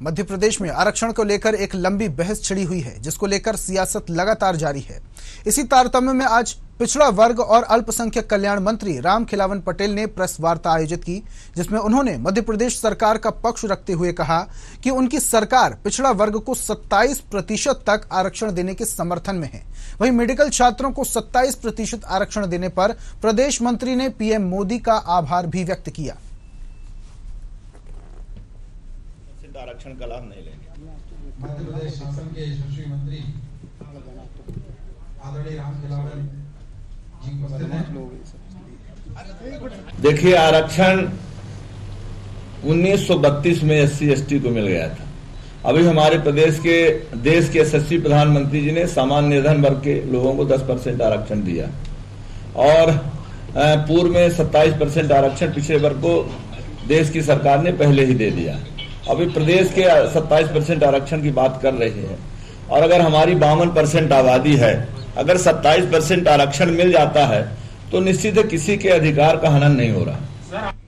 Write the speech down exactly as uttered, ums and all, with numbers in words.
मध्य प्रदेश में आरक्षण को लेकर एक लंबी बहस छिड़ी हुई है, जिसको लेकर सियासत लगातार जारी है। इसी तारतम्य में आज पिछड़ा वर्ग और अल्पसंख्यक कल्याण मंत्री रामखेलावन पटेल ने प्रेस वार्ता आयोजित की, जिसमें उन्होंने मध्य प्रदेश सरकार का पक्ष रखते हुए कहा कि उनकी सरकार पिछड़ा वर्ग को सत्ताईस प्रतिशत तक आरक्षण देने के समर्थन में है। वहीं मेडिकल छात्रों को सत्ताईस प्रतिशत आरक्षण देने पर प्रदेश मंत्री ने पीएम मोदी का आभार भी व्यक्त किया। आरक्षण का लाभ नहीं लेंगे। मध्य प्रदेश शासन के यशस्वी मंत्री आदरणीय रामखेलावन जी को देखिए, आरक्षण उन्नीस सौ बत्तीस में एस सी एस टी को मिल गया था। अभी हमारे प्रदेश के देश के यशस्वी प्रधानमंत्री जी ने सामान्य निर्धन वर्ग के लोगों को दस परसेंट आरक्षण दिया और पूर्व में सत्ताईस परसेंट आरक्षण पिछड़े वर्ग को देश की सरकार ने पहले ही दे दिया। अभी प्रदेश के सत्ताईस परसेंट आरक्षण की बात कर रहे हैं और अगर हमारी बावन परसेंट आबादी है, अगर सत्ताईस परसेंट आरक्षण मिल जाता है तो निश्चित है किसी के अधिकार का हनन नहीं हो रहा।